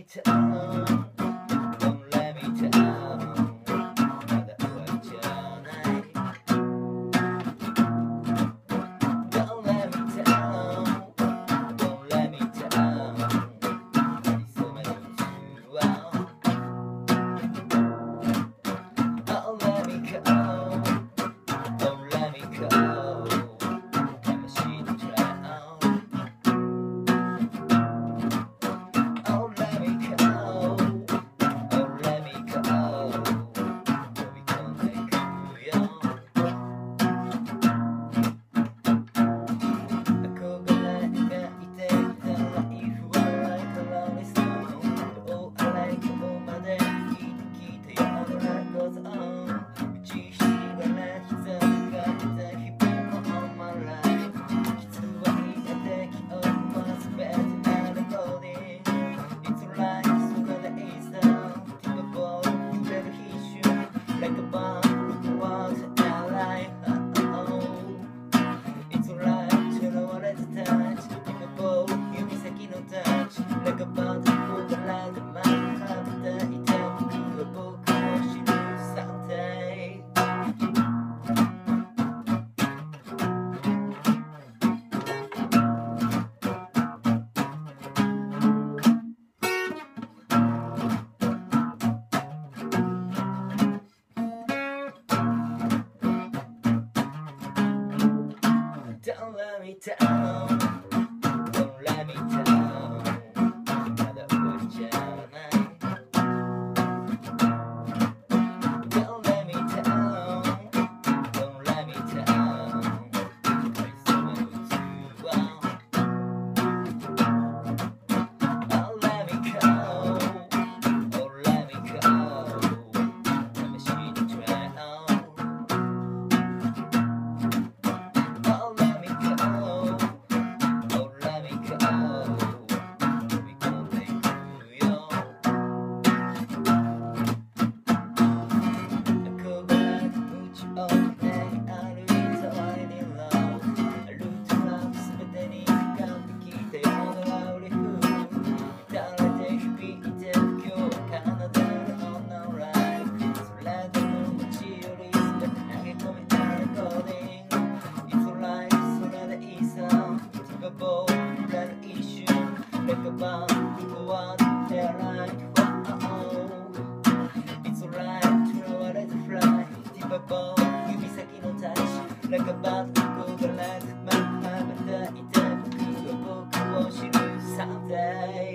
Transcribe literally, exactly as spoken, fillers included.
down, don't let me down. まだ終わりじゃない。Don't let me down, don't let me down. かりそめのうちは Don't let me go, don't let me go. 魂の drown. Oh let me go, oh let me go. 飛び込んでくよ。憧れ描いていたライフはライトラリスト。どうあれここまで生きてきたようなこと。打ちひしがれ膝が痛い日々の On my life。きつはいた敵を回すべてあるボディ。It's right それでいいさ。ティバボール揺れる必修 Like a bomb look what I like. It's right 囚われたタッチ。ティバボール指先のタッチ Like a bomb 憧れて舞い羽ばたいて僕は僕を知る Someday。Don't let me down, don't let me down. まだ終わりじゃない。Don't let me down, don't let me down. かりそめのうちは Oh let me go, oh let me go. 魂の drown. Oh let me go, oh let me go. 飛び込んでいくよ。憧れの道をね歩いたワイニーロード。ルートラップ全てにかかってきたようなラウリフー。乱れて響いてる今日は奏でる On the right。それでも街より全て投げ込みたレコーディング。It's right それでいいさ。ティバボール揺れる一瞬 Like a bomb look what I like. It's right 囚われたフライ。ティバボール指先のタッチ Like a bomb憧れて舞い羽ばたいて僕は僕を知る Someday。